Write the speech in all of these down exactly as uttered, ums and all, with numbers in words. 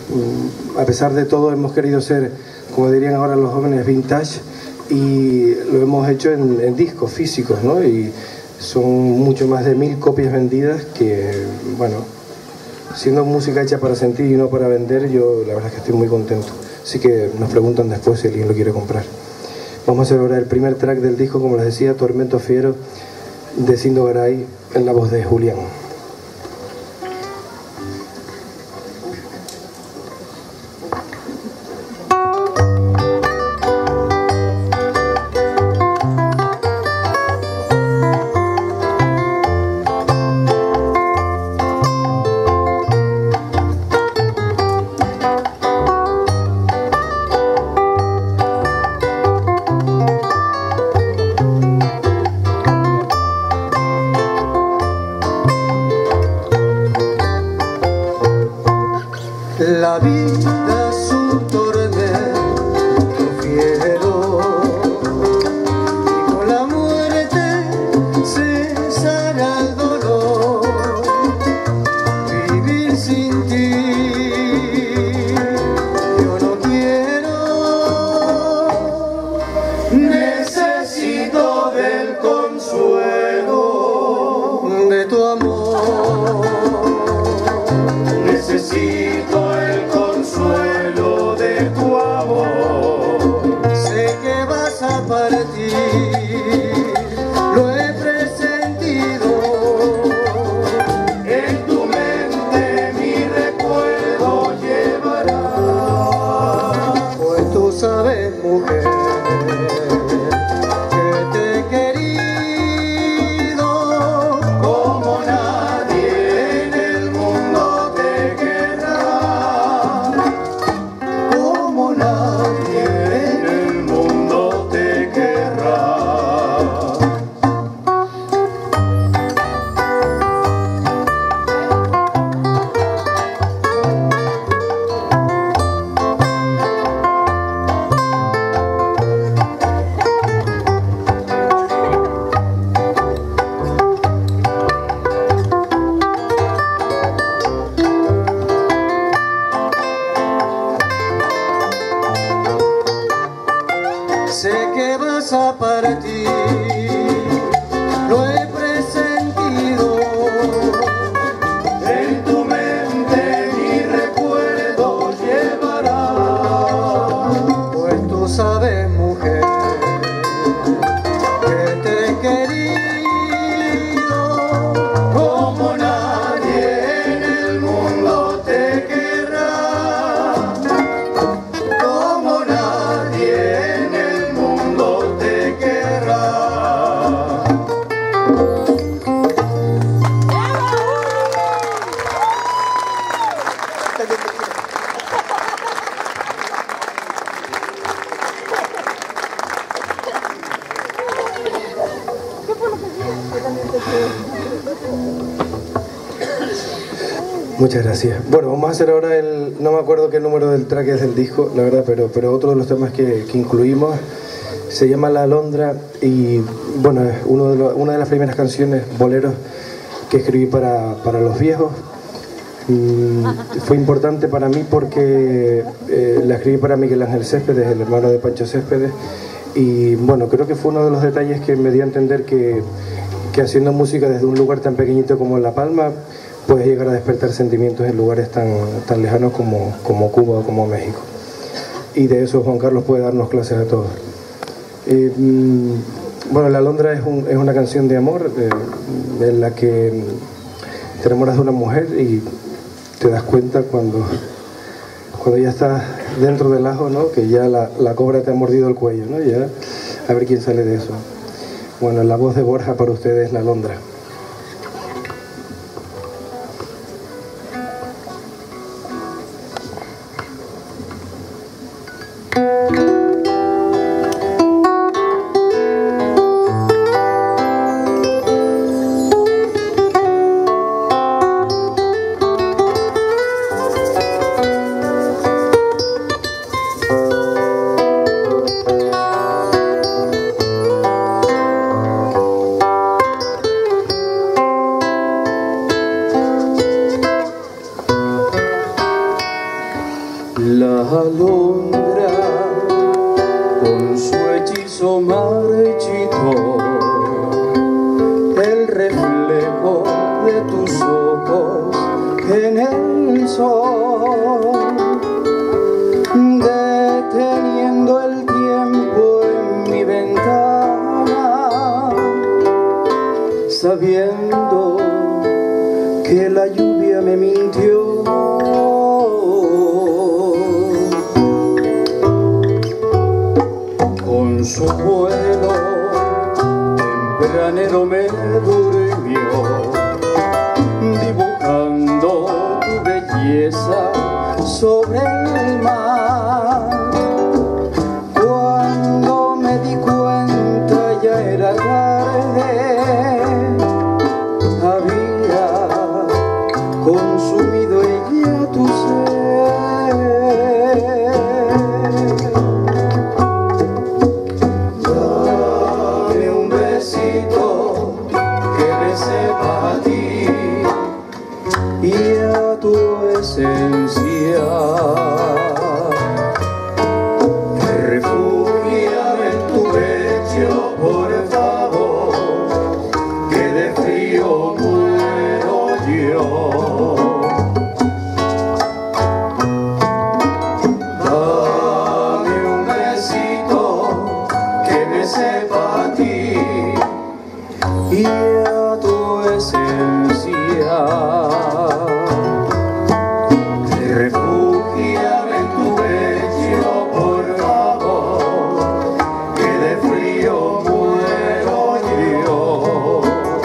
a pesar de todo hemos querido ser, como dirían ahora los jóvenes, vintage, y lo hemos hecho en, en discos físicos, ¿no? Y son mucho más de mil copias vendidas que, bueno, siendo música hecha para sentir y no para vender, yo la verdad es que estoy muy contento. Así que nos preguntan después si alguien lo quiere comprar. Vamos a hacer ahora el primer track del disco, como les decía, Tormento Fiero, de Cindo Garay, en la voz de Julián. La vida es un tormento fiero y con la muerte cesará el dolor. Vivir sin ti yo no quiero, necesito del consuelo de tu amor. Necesito el consuelo de tu amor. Sé que vas a partir, lo he presentido. En tu mente mi recuerdo llevará. Pues tú sabes, mujer, que te he querido como nadie en el mundo te querrá, como nadie en el mundo te querrá. Sé que vas a partir, lo he presentido. En tu mente mi recuerdo llevará. Pues tú sabes, mujer, que te he querido como nadie en el mundo te querrá, como nadie en el mundo te querrá. Muchas gracias. Bueno, vamos a hacer ahora el... No me acuerdo qué número del track es del disco, la verdad, pero, pero otro de los temas que, que incluimos se llama La Alondra y, bueno, es uno de los- una de las primeras canciones, boleros, que escribí para, para los viejos. Mm, fue importante para mí porque eh, la escribí para Miguel Ángel Céspedes, el hermano de Pancho Céspedes, y, bueno, creo que fue uno de los detalles que me dio a entender que, que haciendo música desde un lugar tan pequeñito como La Palma, puedes llegar a despertar sentimientos en lugares tan, tan lejanos como, como Cuba o como México. Y de eso Juan Carlos puede darnos clases a todos. Eh, mm, bueno, La Alondra es, un, es una canción de amor eh, en la que te enamoras de una mujer y te das cuenta cuando, cuando ya estás dentro del ajo, ¿no? Que ya la, la cobra te ha mordido el cuello, ¿no? Ya, a ver quién sale de eso. Bueno, la voz de Borja para ustedes, La Alondra. La alondra con su hechizo marchito, el reflejo de tus ojos en el sol, deteniendo el tiempo en mi ventana, sabiendo que la lluvia me mintió. Con su vuelo tempranero me durmió, dibujando tu belleza sobre el mar. Cuando me di cuenta ya era tarde, había consumido ella tu ser. Dame un besito que me sepa a ti y a tu esencia. Refúgiame en tu pecho, por favor, que de frío muero yo. Dame un besito que me sepa a ti y a tu esencia. Refúgiame en tu pecho, por favor, que de frío muero yo.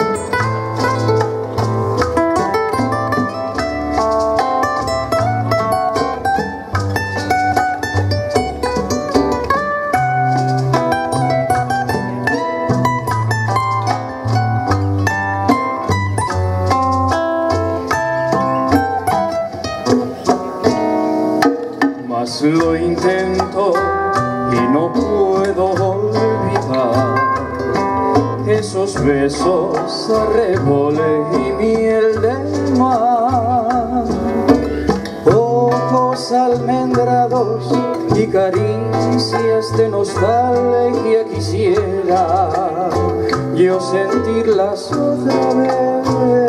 Mas lo intento y no puedo olvidar esos besos, arreboles y miel del mar, ojos almendrados y caricias de nostalgia. Quisiera yo sentirlas otra vez.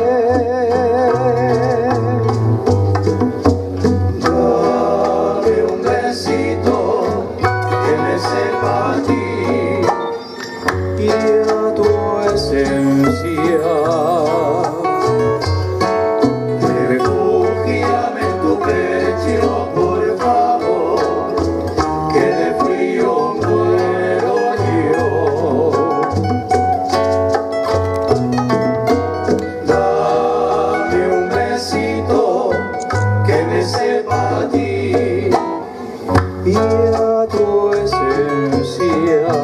Sepa a ti y a tu esencia. Refúgiame en tu pecho, por favor, que de frío muero yo. Dame un besito que me sepa a ti y a tu esencia.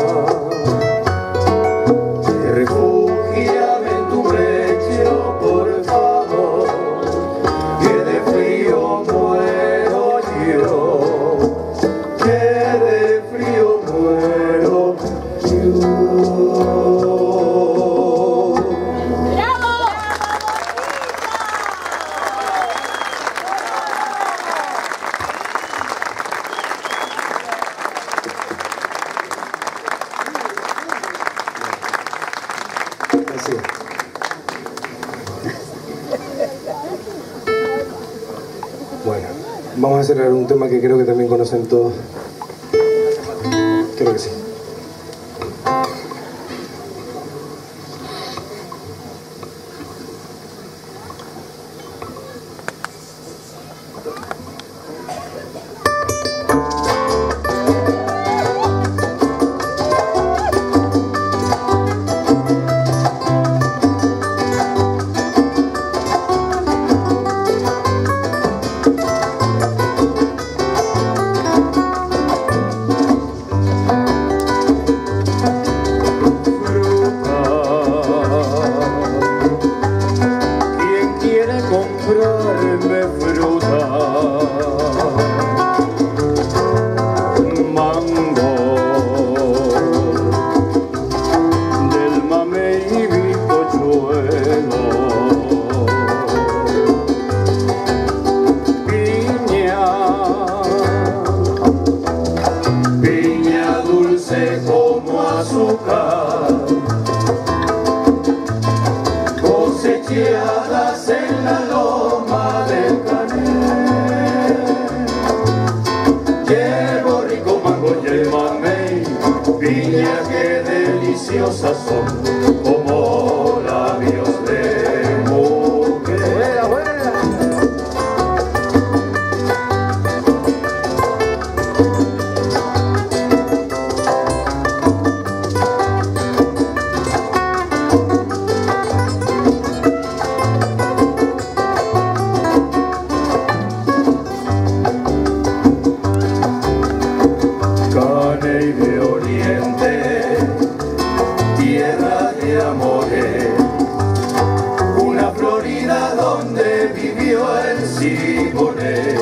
Refúgiame en tu pecho, por favor, que de frío muero yo, que de frío muero yo. Así. Bueno, vamos a cerrar un tema que creo que también conocen todos. Creo que sí. Comprarme fruta deliciosas son como labios de mujer. ¡Buena, buena! Caney de Oriente, tierra de amores, una Florida donde vivió el Siboney,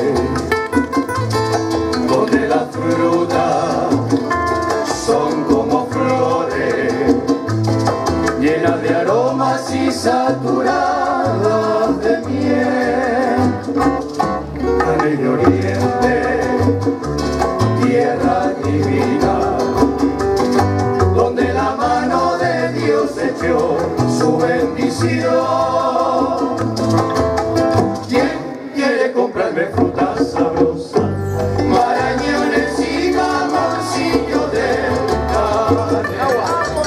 donde las frutas son como flores, llenas de aromas y saturadas de miel. Caney de Oriente, tierra divina, donde la mano de Dios echó su bendición. ¿Quién quiere comprarme frutas sabrosas, marañones y mamoncillos del Caney?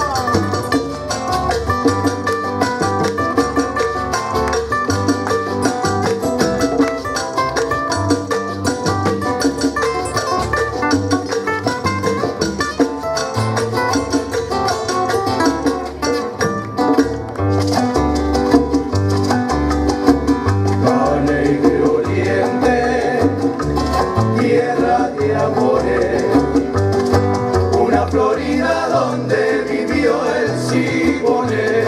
Caney de Oriente, tierra de amores, una Florida donde vivió el Siboney,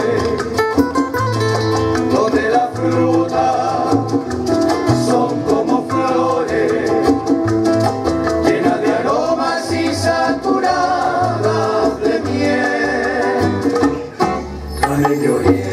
donde las frutas son como flores, llenas de aromas y saturadas de miel. Caney de Oriente,